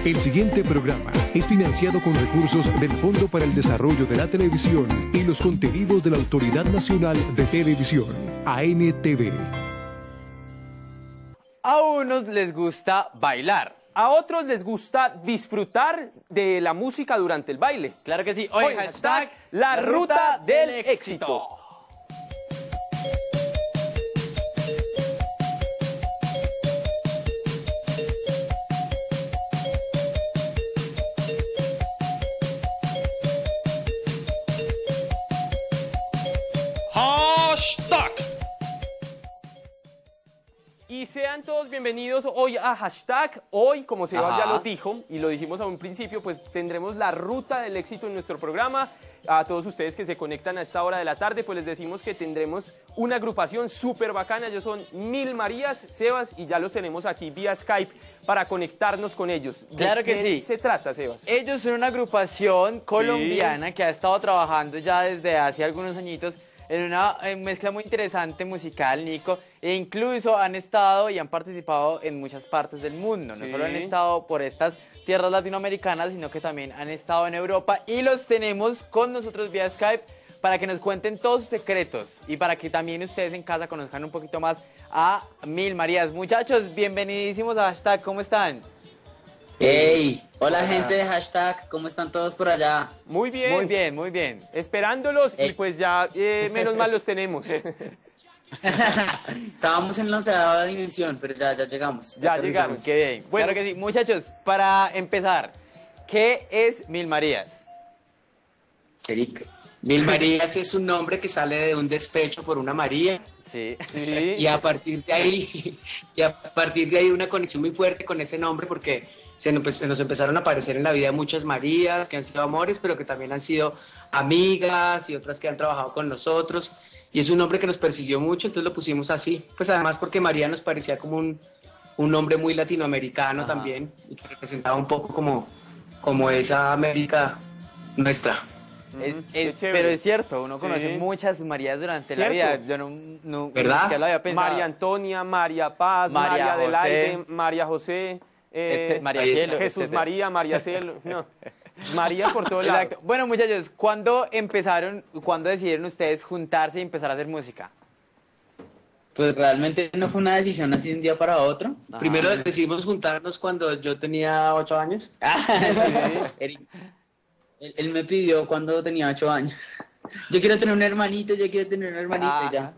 El siguiente programa es financiado con recursos del Fondo para el Desarrollo de la Televisión y los contenidos de la Autoridad Nacional de Televisión, ANTV. A unos les gusta bailar. A otros les gusta disfrutar de la música durante el baile. Claro que sí. Hoy hashtag la ruta del éxito. Hashtag. Y sean todos bienvenidos hoy a Hashtag. Hoy, como Sebas ya lo dijo, y lo dijimos a un principio, pues tendremos la ruta del éxito en nuestro programa. A todos ustedes que se conectan a esta hora de la tarde, pues les decimos que tendremos una agrupación súper bacana. Ellos son Mil Marías, Sebas, y ya los tenemos aquí vía Skype para conectarnos con ellos. Claro que sí. ¿De qué se trata, Sebas? Ellos son una agrupación colombiana que ha estado trabajando ya desde hace algunos añitos en una mezcla muy interesante musical, Nico, e incluso han estado y han participado en muchas partes del mundo. No solo han estado por estas tierras latinoamericanas, sino que también han estado en Europa y los tenemos con nosotros vía Skype para que nos cuenten todos sus secretos y para que también ustedes en casa conozcan un poquito más a Mil Marías. Muchachos, bienvenidísimos a Hashtag, ¿cómo están? Hey, hola gente de Hashtag, ¿cómo están todos por allá? Muy bien. Muy bien, muy bien. Esperándolos y pues ya menos mal los tenemos. Estábamos en la 11ª dimensión, pero ya llegamos. Ya llegaron. Qué bien. Bueno, Claro que sí. Muchachos, para empezar, ¿qué es Mil Marías? Eric. Mil Marías es un nombre que sale de un despecho por una María. Sí. Y a partir de ahí una conexión muy fuerte con ese nombre porque se nos empezaron a aparecer en la vida muchas Marías que han sido amores, pero que también han sido amigas y otras que han trabajado con nosotros. Y es un nombre que nos persiguió mucho, entonces lo pusimos así. Pues además porque María nos parecía como un nombre muy latinoamericano también y que representaba un poco como esa América nuestra. Pero es cierto, uno conoce muchas Marías durante la vida. Yo no ¿verdad? Ni lo había pensado. María Antonia, María Paz, María Adelaide, María José, María Cielo, Jesús etcétera. María, María Cielo. No. María por todo lado. Exacto. Bueno, muchachos, ¿cuándo decidieron ustedes juntarse y empezar a hacer música? Pues realmente no fue una decisión así de un día para otro. Primero decidimos juntarnos cuando yo tenía 8 años. Eric, él me pidió cuando tenía 8 años. Yo quiero tener un hermanito, ya.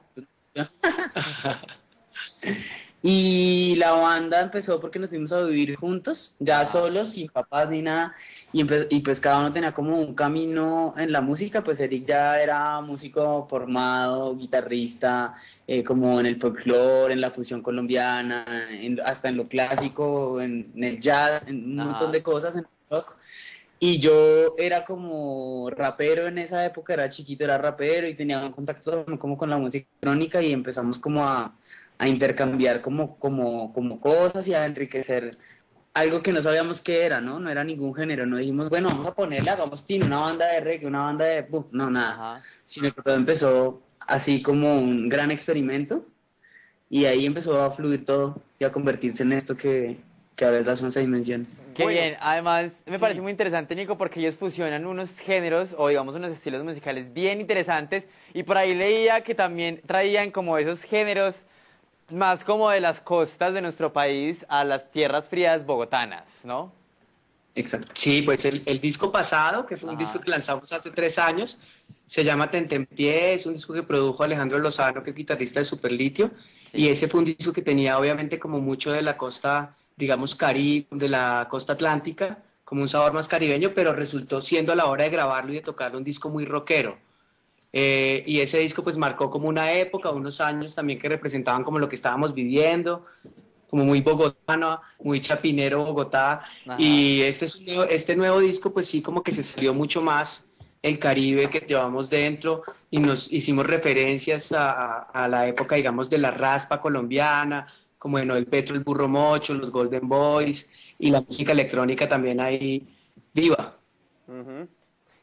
Y la banda empezó porque nos fuimos a vivir juntos, ya solos, sin papás ni nada, y pues cada uno tenía como un camino en la música. Pues Eric ya era músico formado, guitarrista, como en el folclore, en la fusión colombiana, hasta en lo clásico, en el jazz, en un montón de cosas, en el rock. Y yo era como rapero en esa época, era chiquito, era rapero y tenía un contacto como con la música electrónica y empezamos como a intercambiar como cosas y a enriquecer algo que no sabíamos qué era, ¿no? No era ningún género, no dijimos, bueno, vamos a ponerle, hagamos una banda de reggae, una banda de pop, no, nada. Sino que todo empezó así como un gran experimento y ahí empezó a fluir todo y a convertirse en esto que a verdad son 6 dimensiones. Qué bien, además me parece muy interesante, Nico, porque ellos fusionan unos géneros o digamos unos estilos musicales bien interesantes y por ahí leía que también traían como esos géneros más como de las costas de nuestro país a las tierras frías bogotanas, ¿no? Exacto. Sí, pues el disco pasado, que fue un disco que lanzamos hace 3 años, se llama Tentempié, es un disco que produjo Alejandro Lozano, que es guitarrista de Superlitio, y ese fue un disco que tenía obviamente como mucho de la costa, digamos, Caribe, de la costa atlántica, como un sabor más caribeño, pero resultó siendo a la hora de grabarlo y de tocarlo un disco muy rockero. Y ese disco pues marcó como una época, unos años también que representaban como lo que estábamos viviendo, como muy bogotano, muy chapinero Bogotá. Y este nuevo disco pues sí como que se salió mucho más el Caribe que llevamos dentro y nos hicimos referencias a la época, digamos, de la raspa colombiana, como de Noel Petro, el Burro Mocho, los Golden Boys y la música electrónica también ahí viva.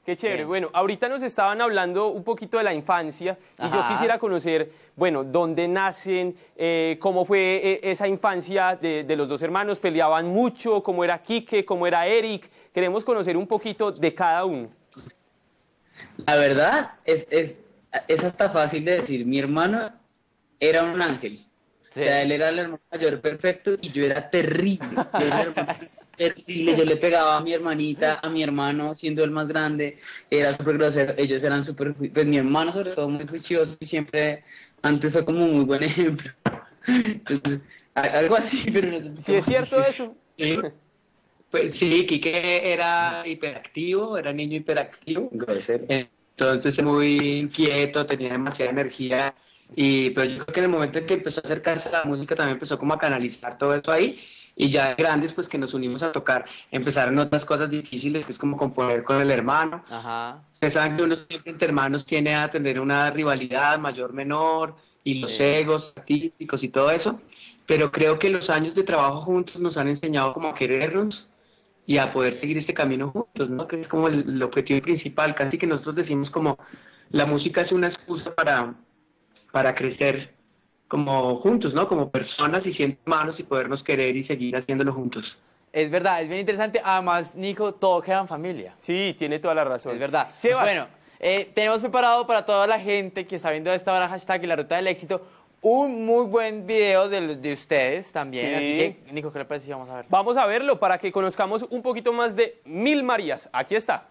Qué chévere. Bien. Bueno, ahorita nos estaban hablando un poquito de la infancia y yo Ajá. quisiera conocer, bueno, dónde nacen, cómo fue esa infancia de los dos hermanos, peleaban mucho, cómo era Quique, cómo era Eric. Queremos conocer un poquito de cada uno. La verdad es hasta fácil de decir. Mi hermano era un ángel. Sí. O sea, él era el hermano mayor perfecto y yo era terrible. Yo era el hermano terrible. Yo le pegaba a mi hermanita, a mi hermano, siendo el más grande. Era súper grosero. Ellos eran súper... Pues mi hermano, sobre todo, muy juicioso y siempre... Antes fue como un muy buen ejemplo. Entonces, algo así, pero no sé. ¿Sí es cierto eso? Sí. Pues sí, Quique era hiperactivo, era niño hiperactivo. Grosero. Entonces muy inquieto, tenía demasiada energía. Pero yo creo que en el momento en que empezó a acercarse a la música también empezó como a canalizar todo eso ahí. Y ya de grandes, pues que nos unimos a tocar, empezaron otras cosas difíciles, que es como componer con el hermano. Ajá. Ustedes saben que uno siempre entre hermanos tiene a tener una rivalidad mayor, menor, y los Sí. egos artísticos y todo eso. Pero creo que los años de trabajo juntos nos han enseñado como a querernos y a poder seguir este camino juntos, ¿no? Que es como el objetivo principal. Casi que nosotros decimos como la música es una excusa para crecer como juntos, ¿no? Como personas y siendo hermanos y podernos querer y seguir haciéndolo juntos. Es verdad, es bien interesante. Además, Nico, todo queda en familia. Sí, tiene toda la razón. Es verdad. Sebas. Bueno, tenemos preparado para toda la gente que está viendo a esta hora hashtag y la ruta del éxito un muy buen video de ustedes también. Sí. Así que, Nico, ¿qué le parece si vamos a ver? Vamos a verlo para que conozcamos un poquito más de Mil Marías. Aquí está.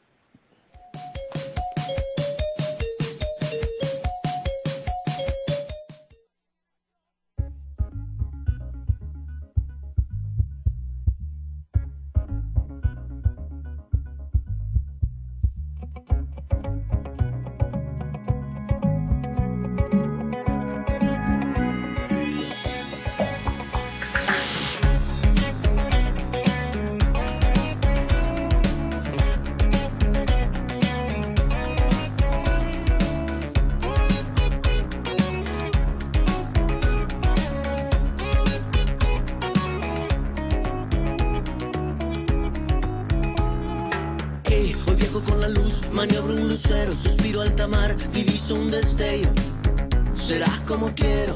Hoy viajo con la luz, maniobro un lucero, suspiro alta mar, diviso un destello. Serás como quiero.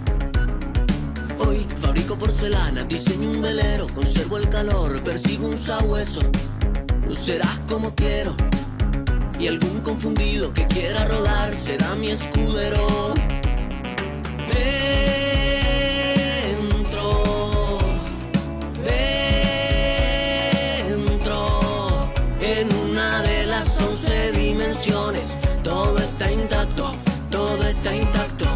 Hoy fabrico porcelana, diseño un velero, conservo el calor, persigo un sabueso. Serás como quiero. Y algún confundido que quiera rodar será mi escudero. En una de las 11 dimensiones, todo está intacto, todo está intacto.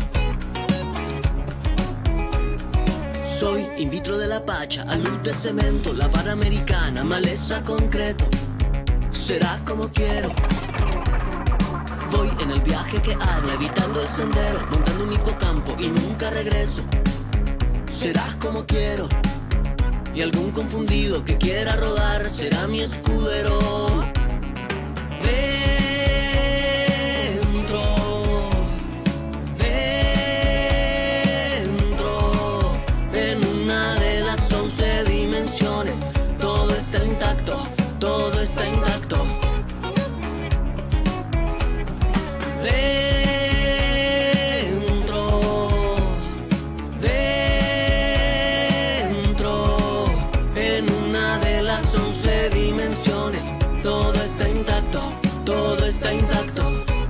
Soy in vitro de la pacha, a luz de cemento, la panamericana, maleza concreto. Será como quiero. Voy en el viaje que habla, evitando el sendero, montando un hipocampo y nunca regreso. Serás como quiero. Y algún confundido que quiera rodar será mi escudero. Dentro, en una de las 11 dimensiones, todo está intacto, todo está intacto. Todo está intacto, todo está intacto.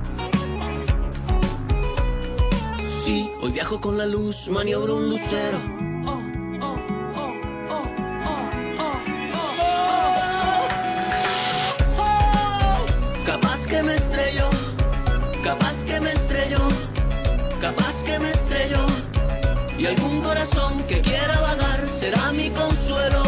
Sí, hoy viajo con la luz, maniobro un lucero. Capaz que me estrello, capaz que me estrello, capaz que me estrello. Y algún corazón que quiera vagar será mi consuelo.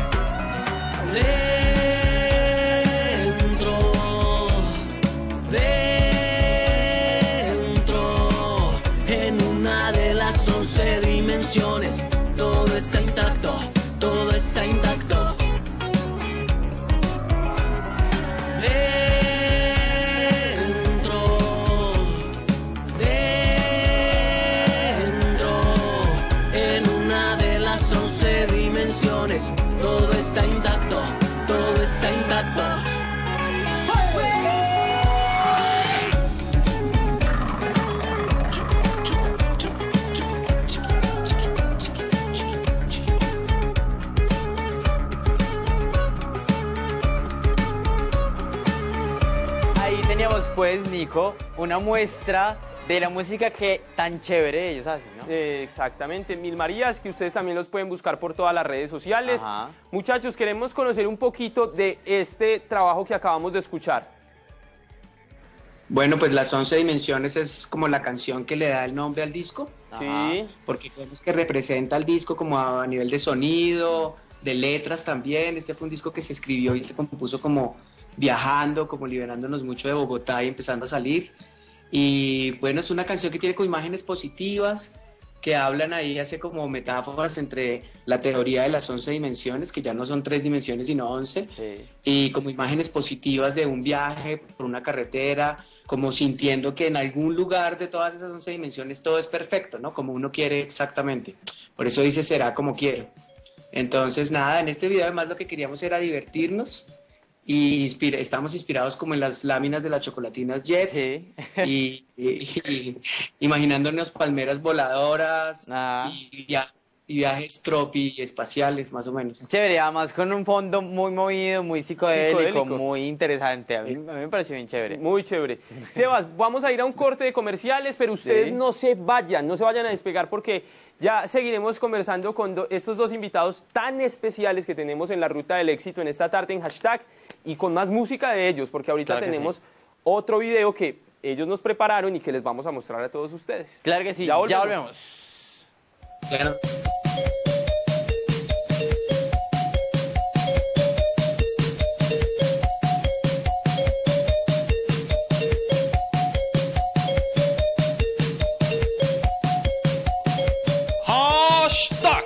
Dimensiones, todo está intacto, todo está intacto. Dentro, en una de las 11 dimensiones, teníamos pues, Nico, una muestra de la música que tan chévere ellos hacen, ¿no? Exactamente, Mil Marías, que ustedes también los pueden buscar por todas las redes sociales. Ajá. Muchachos, queremos conocer un poquito de este trabajo que acabamos de escuchar. Bueno, pues Las 11 Dimensiones es como la canción que le da el nombre al disco. Sí. Porque vemos que representa el disco como a nivel de sonido, de letras también. Este fue un disco que se escribió y se compuso como viajando, como liberándonos mucho de Bogotá y empezando a salir. Y bueno, es una canción que tiene como imágenes positivas, que hablan ahí, hace como metáforas entre la teoría de las 11 dimensiones, que ya no son 3 dimensiones sino 11, Sí. y como imágenes positivas de un viaje por una carretera, como sintiendo que en algún lugar de todas esas 11 dimensiones todo es perfecto, ¿no? Como uno quiere exactamente. Por eso dice, será como quiero. Entonces, nada, en este video además lo que queríamos era divertirnos, y estamos inspirados como en las láminas de las chocolatinas Jet, Sí. y imaginándonos palmeras voladoras Ah. y viajes tropi espaciales, más o menos. Chévere, además con un fondo muy movido, muy psicodélico, Psicodélico. muy interesante. A mí me pareció bien chévere. Muy chévere. Sebas, vamos a ir a un corte de comerciales, pero ustedes Sí. no se vayan a despegar porque ya seguiremos conversando con estos dos invitados tan especiales que tenemos en la Ruta del Éxito en esta tarde en Hashtag y con más música de ellos, porque ahorita Claro que tenemos otro video que ellos nos prepararon y que les vamos a mostrar a todos ustedes. Claro que sí, Ya ya volvemos. volvemos. Claro. Hashtag.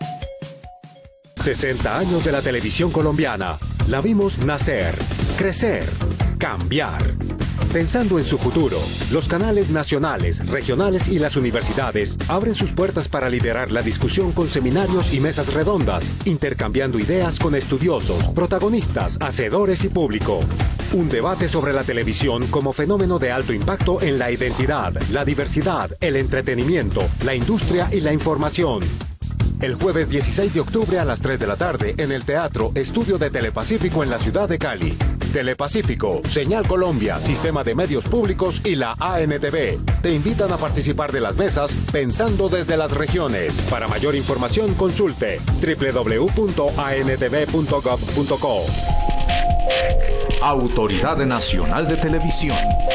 60 años de la televisión colombiana. La vimos nacer, crecer, cambiar. Pensando en su futuro, los canales nacionales, regionales y las universidades abren sus puertas para liderar la discusión con seminarios y mesas redondas, intercambiando ideas con estudiosos, protagonistas, hacedores y público. Un debate sobre la televisión como fenómeno de alto impacto en la identidad, la diversidad, el entretenimiento, la industria y la información. El jueves 16 de octubre a las 3 de la tarde en el Teatro Estudio de Telepacífico en la ciudad de Cali. Telepacífico, Señal Colombia, Sistema de Medios Públicos y la ANTV te invitan a participar de las mesas Pensando desde las regiones. Para mayor información consulte www.antv.gov.co. Autoridad Nacional de Televisión.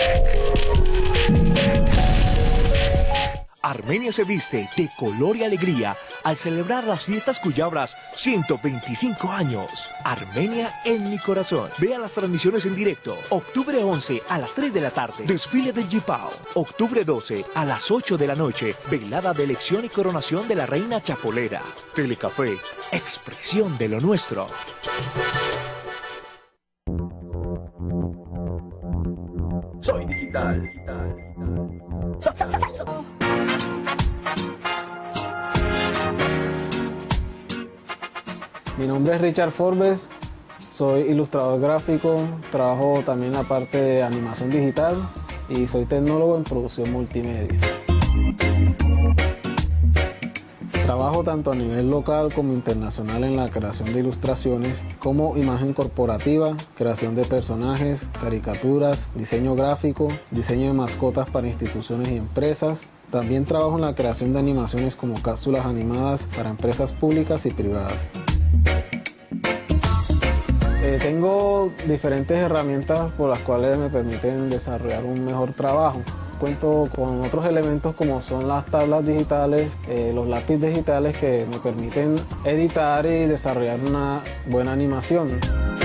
Armenia se viste de color y alegría al celebrar las fiestas Cuyabras 125 años. Armenia en mi corazón. Vea las transmisiones en directo. Octubre 11 a las 3 de la tarde. Desfile de Jipao. Octubre 12 a las 8 de la noche. Velada de elección y coronación de la reina Chapolera. Telecafé. Expresión de lo nuestro. Soy digital. Mi nombre es Richard Forbes, soy ilustrador gráfico, trabajo también en la parte de animación digital y soy tecnólogo en producción multimedia. Trabajo tanto a nivel local como internacional en la creación de ilustraciones, como imagen corporativa, creación de personajes, caricaturas, diseño gráfico, diseño de mascotas para instituciones y empresas. También trabajo en la creación de animaciones como cápsulas animadas para empresas públicas y privadas. Tengo diferentes herramientas por las cuales me permiten desarrollar un mejor trabajo. Cuento con otros elementos como son las tablas digitales, los lápices digitales que me permiten editar y desarrollar una buena animación.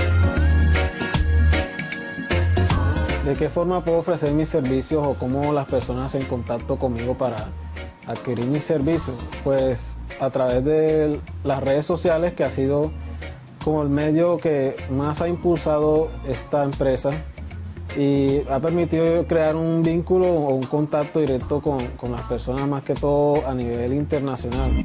¿De qué forma puedo ofrecer mis servicios o cómo las personas se en contacto conmigo para adquirir mis servicios? Pues a través de las redes sociales, que ha sido como el medio que más ha impulsado esta empresa y ha permitido crear un vínculo o un contacto directo con las personas, más que todo a nivel internacional.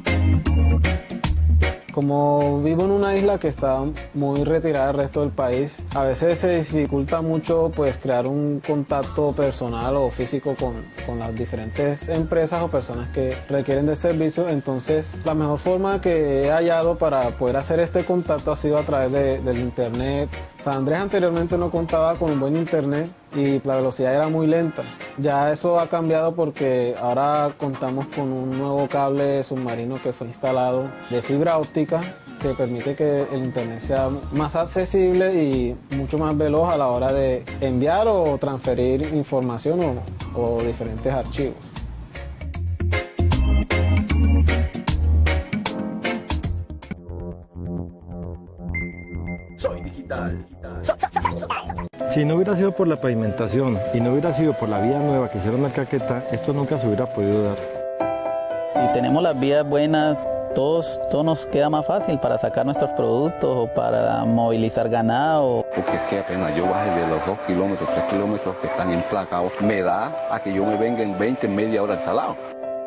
Como vivo en una isla que está muy retirada del resto del país, a veces se dificulta mucho pues crear un contacto personal o físico con las diferentes empresas o personas que requieren de servicios. Entonces, la mejor forma que he hallado para poder hacer este contacto ha sido a través del internet, San Andrés anteriormente no contaba con un buen internet y la velocidad era muy lenta. Ya eso ha cambiado porque ahora contamos con un nuevo cable submarino que fue instalado de fibra óptica que permite que el internet sea más accesible y mucho más veloz a la hora de enviar o transferir información o diferentes archivos. Soy digital. Si no hubiera sido por la pavimentación y no hubiera sido por la vía nueva que hicieron en Caquetá, esto nunca se hubiera podido dar. Si tenemos las vías buenas, todo nos queda más fácil para sacar nuestros productos o para movilizar ganado. Porque es que apenas yo baje de los 2 kilómetros, 3 kilómetros que están emplacados, me da a que yo me venga en 20, media hora al Salado.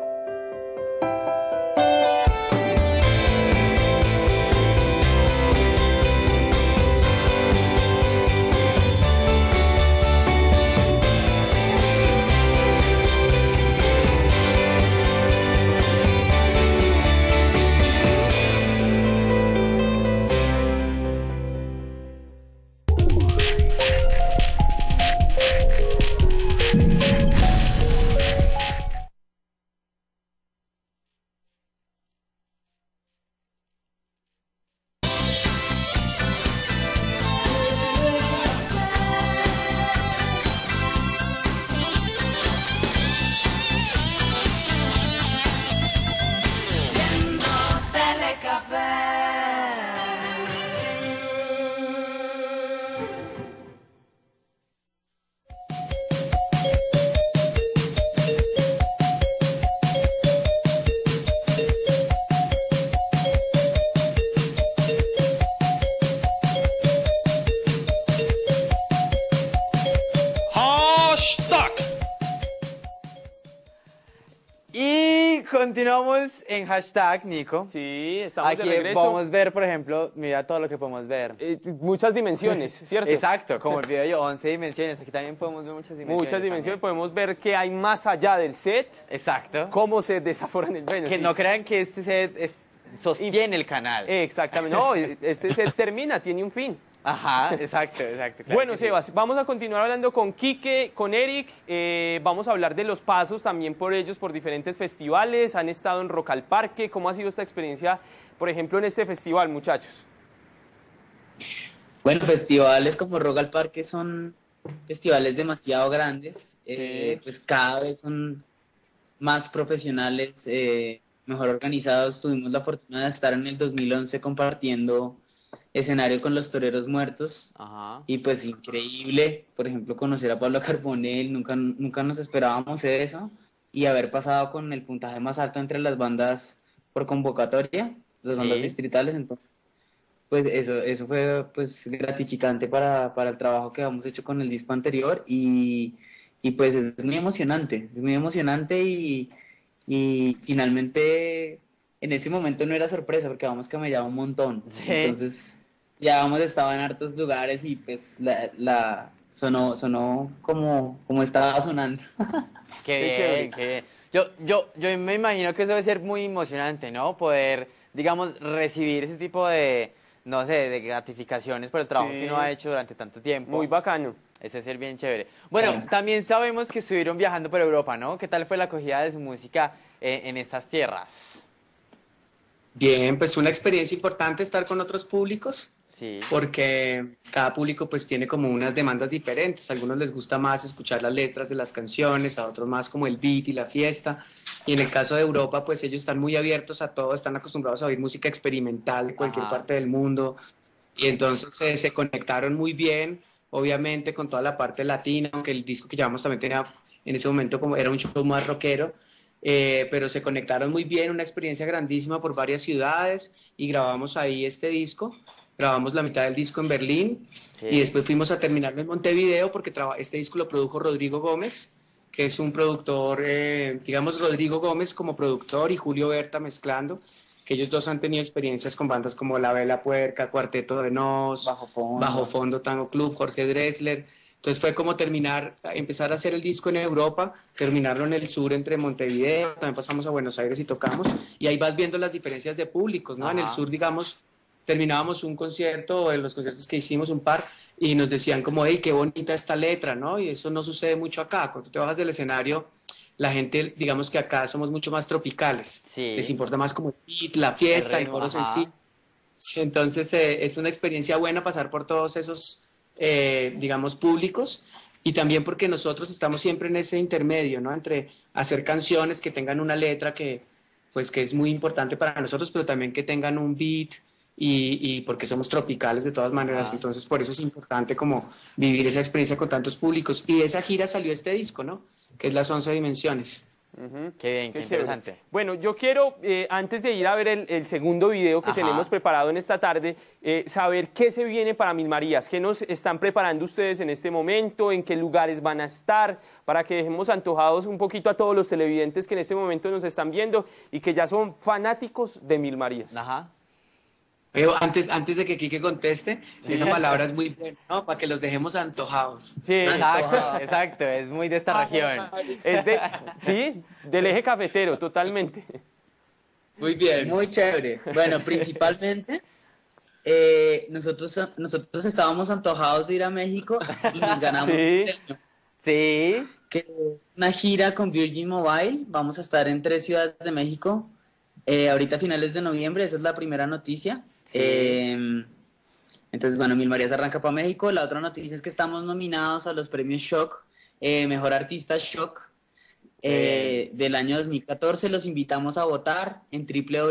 Continuamos en hashtag, Nico. Sí, estamos Aquí de regreso. podemos ver, por ejemplo, mira todo lo que podemos ver. Muchas dimensiones, ¿cierto? Exacto, como el video yo, 11 dimensiones. Aquí también podemos ver muchas dimensiones. Muchas dimensiones, podemos ver qué hay más allá del set. Exacto. Cómo se desaforan el bueno. Que sí. no crean que este set sostiene el canal. Exactamente, no, este set termina, tiene un fin. Ajá, exacto. Claro, bueno, Sebas, vamos a continuar hablando con Quique, con Eric, vamos a hablar de los pasos también por ellos, por diferentes festivales, han estado en Rock al Parque. ¿Cómo ha sido esta experiencia, por ejemplo, en este festival, muchachos? Bueno, festivales como Rock al Parque son festivales demasiado grandes, pues cada vez son más profesionales, mejor organizados. Tuvimos la fortuna de estar en el 2011 compartiendo escenario con los Toreros Muertos. Ajá. Y pues increíble, por ejemplo, conocer a Pablo Carbonell, nunca nos esperábamos eso, y haber pasado con el puntaje más alto entre las bandas por convocatoria, las bandas distritales. Entonces pues eso fue pues gratificante para el trabajo que habíamos hecho con el disco anterior, y pues es muy emocionante y finalmente en ese momento no era sorpresa porque habíamos camellado un montón. Sí. Entonces ya habíamos estado en hartos lugares y pues sonó como estaba sonando. Qué bien. Yo me imagino que eso debe ser muy emocionante, ¿no? Poder, digamos, recibir ese tipo de, no sé, de gratificaciones por el trabajo que uno ha hecho durante tanto tiempo. Muy bacano. Eso es ser bien chévere. Bueno, también sabemos que estuvieron viajando por Europa, ¿no? ¿Qué tal fue la acogida de su música en estas tierras? Bien, pues una experiencia importante estar con otros públicos, sí, porque cada público pues tiene como unas demandas diferentes. A algunos les gusta más escuchar las letras de las canciones, a otros más como el beat y la fiesta. Y en el caso de Europa, pues ellos están muy abiertos a todo, están acostumbrados a oír música experimental de cualquier parte del mundo. Y entonces se conectaron muy bien, obviamente, con toda la parte latina, aunque el disco que llevamos también tenía en ese momento como era un show más rockero. Pero se conectaron muy bien, una experiencia grandísima por varias ciudades, y grabamos ahí este disco. Grabamos la mitad del disco en Berlín, y después fuimos a terminarlo en Montevideo porque este disco lo produjo Rodrigo Gómez, que es un productor, digamos Rodrigo Gómez como productor y Julio Berta mezclando, que ellos dos han tenido experiencias con bandas como La Vela Puerca, Cuarteto de Nos, Bajo Fondo Tango Club, Jorge Drexler. Entonces fue como empezar a hacer el disco en Europa, terminarlo en el sur entre Montevideo, también pasamos a Buenos Aires y tocamos, y ahí vas viendo las diferencias de públicos, ¿no? En el sur, digamos, terminábamos un concierto, o en los conciertos que hicimos, un par, y nos decían como, hey, qué bonita esta letra, ¿no? Y eso no sucede mucho acá. Cuando te bajas del escenario, la gente, digamos que acá somos mucho más tropicales. Sí. Les importa más como el beat, la fiesta, el coro sencillo. Entonces es una experiencia buena pasar por todos esos, digamos, públicos, y también porque nosotros estamos siempre en ese intermedio, ¿no? Entre hacer canciones que tengan una letra que es muy importante para nosotros, pero también que tengan un beat, y porque somos tropicales de todas maneras. Entonces por eso es importante como vivir esa experiencia con tantos públicos, y de esa gira salió este disco, ¿no? Que es Las 11 Dimensiones. Qué bien, qué interesante. Bueno, yo quiero, antes de ir a ver el segundo video que tenemos preparado en esta tarde, saber qué se viene para Mil Marías, qué nos están preparando ustedes en este momento, en qué lugares van a estar, para que dejemos antojados un poquito a todos los televidentes que en este momento nos están viendo y que ya son fanáticos de Mil Marías. Pero antes de que Quique conteste, esa palabra es muy buena, ¿no? Para que los dejemos antojados. Sí, exacto, es muy de esta región. Es sí, del eje cafetero, totalmente. Muy bien. Muy chévere. Bueno, principalmente, nosotros estábamos antojados de ir a México y nos ganamos un premio. Sí. Que una gira con Virgin Mobile. Vamos a estar en 3 ciudades de México. Ahorita a finales de noviembre, esa es la primera noticia. Entonces, bueno, Mil Marías arranca para México. La otra noticia es que estamos nominados a los premios Shock, Mejor Artista Shock del año 2014. Los invitamos a votar en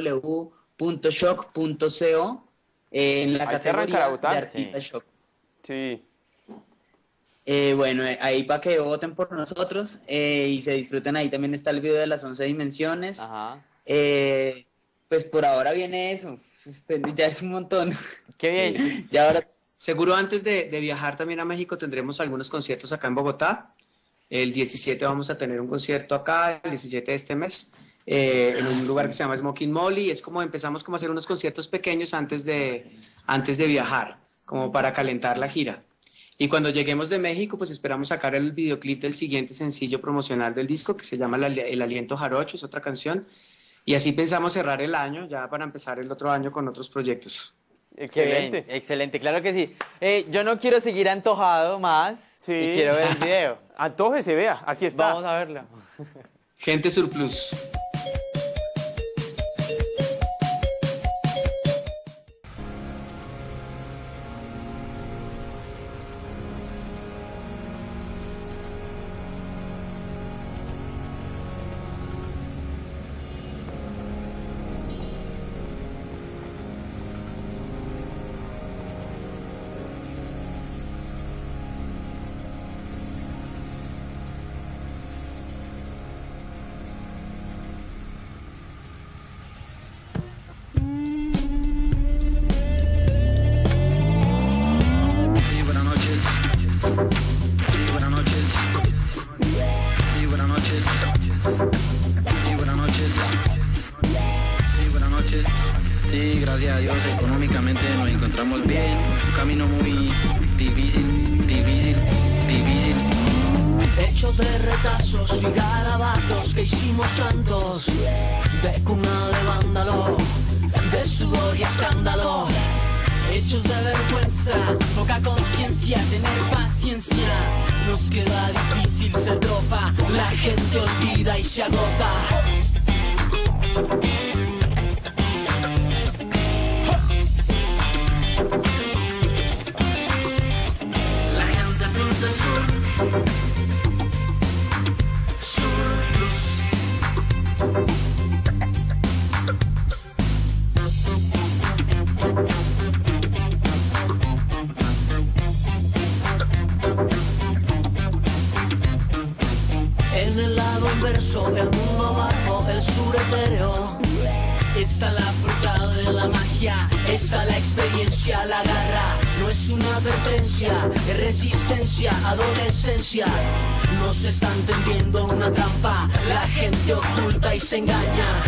www.shock.co en la categoría de Artista Shock. Sí. Bueno, ahí para que voten por nosotros y se disfruten. Ahí también está el video de Las 11 Dimensiones. Pues por ahora viene eso. Ya es un montón. Qué bien. Sí. Y ahora, seguro antes de viajar también a México tendremos algunos conciertos acá en Bogotá. El 17 vamos a tener un concierto acá, el 17 de este mes, en un lugar que se llama Smoking Molly. Es como empezamos como a hacer unos conciertos pequeños antes de viajar, como para calentar la gira. Y cuando lleguemos de México, pues esperamos sacar el videoclip del siguiente sencillo promocional del disco, que se llama El Aliento Jarocho, es otra canción. Y así pensamos cerrar el año, ya para empezar el otro año con otros proyectos. Excelente. Bien, excelente, claro que sí. Yo no quiero seguir antojado más y quiero ver el video. Antójese, vea, aquí está. Vamos a verlo. Gente Surplus. Y garabatos que hicimos santos, de cuna de vándalo, de sudor y escándalo, hechos de vergüenza, poca conciencia, tener paciencia, nos queda difícil ser tropa, la gente olvida y se agota. La gente plus del sur. En el lado inverso, el mundo abajo, el sur etéreo. Está la fruta de la magia, está la experiencia, la garra. No es una advertencia, es resistencia, adolescencia. Nos están tendiendo una trampa, la gente oculta y se engaña.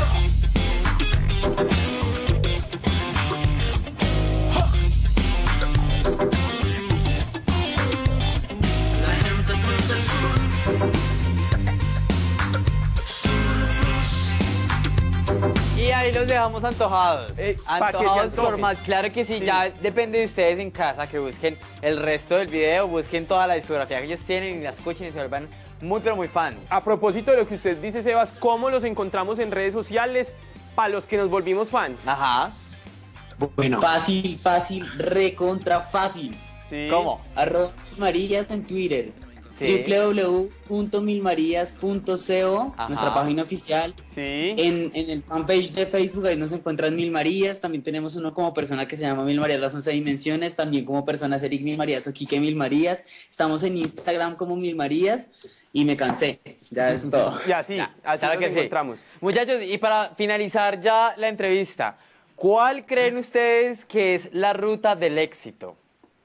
La gente plus del sur. Y ahí ahí los dejamos antojados. Antojados por más, claro que sí, ya depende de ustedes en casa que busquen el resto del video, busquen toda la discografía que ellos tienen y la escuchen y se vuelvan muy pero muy fans. A propósito de lo que usted dice, Sebas, ¿cómo los encontramos en redes sociales para los que nos volvimos fans? Ajá. Bueno. Fácil, recontra fácil. Sí. ¿Cómo? @milmarías en Twitter. Sí. www.milmarías.co, nuestra página oficial. Sí. En el fanpage de Facebook, ahí nos encuentran Mil Marías. También tenemos uno como persona que se llama Mil Marías las 11 dimensiones. También como persona Eric Mil Marías o Quique Mil Marías. Estamos en Instagram como Mil Marías. Y me cansé, ya es todo. Ya, sí, así nos encontramos. Muchachos, y para finalizar ya la entrevista, ¿cuál creen ustedes que es la ruta del éxito?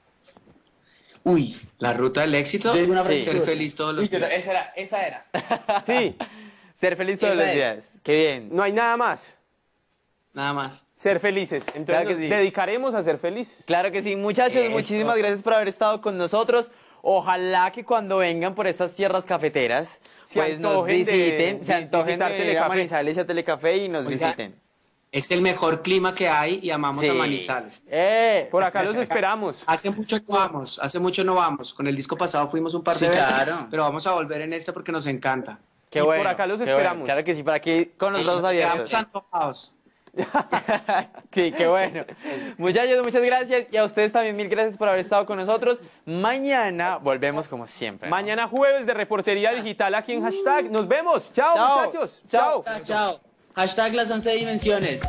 Uy, la ruta del éxito, ser feliz todos los días. Esa era. Sí. Ser feliz todos los días. Qué bien. No hay nada más. Nada más. Ser felices. Entonces Claro que sí. dedicaremos a ser felices. Claro que sí. Muchachos, muchísimas gracias por haber estado con nosotros. Ojalá que cuando vengan por estas tierras cafeteras, pues nos visiten, se antojen de venir a Manizales y a Telecafé y nos visiten. Es el mejor clima que hay y amamos a Manizales. Por acá los esperamos. Hace mucho no vamos. Con el disco pasado fuimos un par de veces, pero vamos a volver en este porque nos encanta. Qué bueno. Por acá los esperamos. Claro que sí, para aquí con los brazos abiertos. Quedamos antojados. Sí, qué bueno. Muchachos, muchas gracias. Y a ustedes también mil gracias por haber estado con nosotros. Mañana volvemos como siempre, ¿no? Mañana jueves de Reportería Digital aquí en Hashtag. Nos vemos. Chao, muchachos. Chao. Hashtag las 11 dimensiones.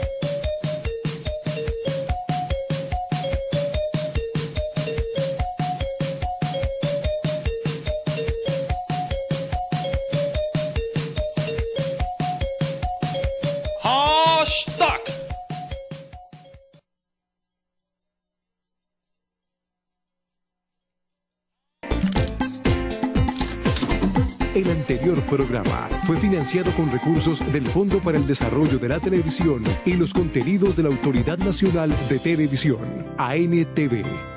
Hashtag. El anterior programa fue financiado con recursos del Fondo para el Desarrollo de la Televisión y los contenidos de la Autoridad Nacional de Televisión, ANTV.